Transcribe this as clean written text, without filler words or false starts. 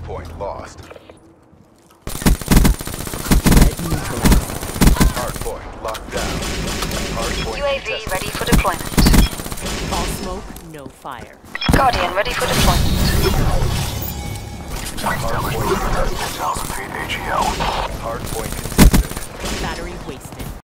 Hardpoint lost. Threat neutralized. Hardpoint locked down. Hardpoint UAV contested. ready for deployment. All smoke, no fire. Guardian ready for deployment. Hardpoint contested. 10,000 feet AGL. Hardpoint contested. Battery wasted.